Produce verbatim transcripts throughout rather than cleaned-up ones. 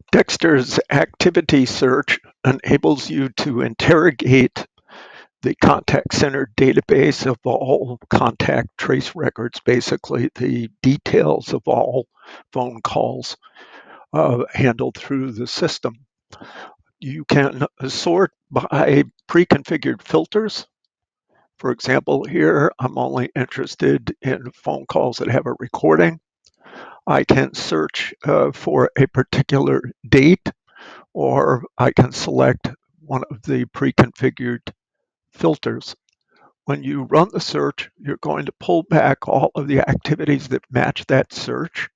Dexter's activity search enables you to interrogate the contact center database of all contact trace records, basically the details of all phone calls uh, handled through the system. You can sort by pre-configured filters. For example, here I'm only interested in phone calls that have a recording. I can search uh, for a particular date, or I can select one of the pre-configured filters. When you run the search, you're going to pull back all of the activities that match that search.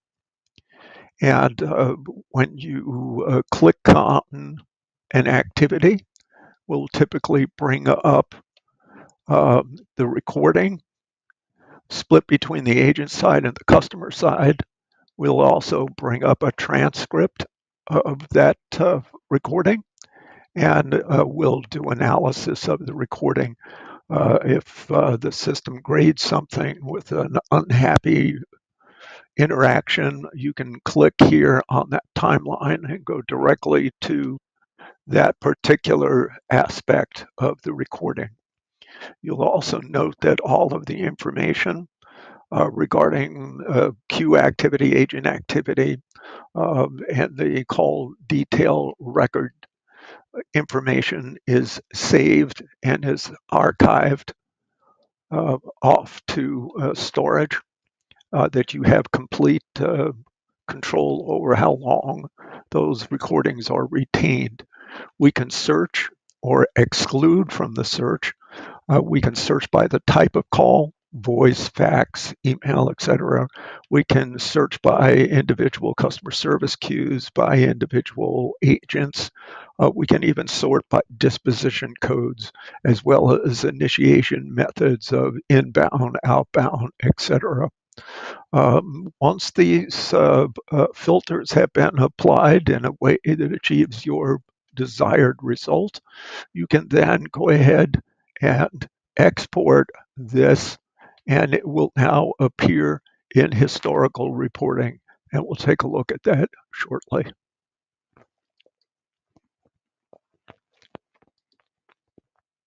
And uh, when you uh, click on an activity, we'll typically bring up um, the recording split between the agent side and the customer side. We'll also bring up a transcript of that uh, recording, and uh, we'll do analysis of the recording. Uh, if uh, the system grades something with an unhappy interaction, you can click here on that timeline and go directly to that particular aspect of the recording. You'll also note that all of the information uh, regarding uh, queue activity, agent activity, um, and the call detail record information is saved and is archived uh, off to uh, storage, uh, that you have complete uh, control over how long those recordings are retained. We can search or exclude from the search. Uh, we can search by the type of call, voice, fax, email, et cetera. We can search by individual customer service queues, by individual agents. Uh, we can even sort by disposition codes, as well as initiation methods of inbound, outbound, et cetera. Um, once these uh, uh, filters have been applied in a way that achieves your desired result, you can then go ahead and export this, and it will now appear in historical reporting. And we'll take a look at that shortly.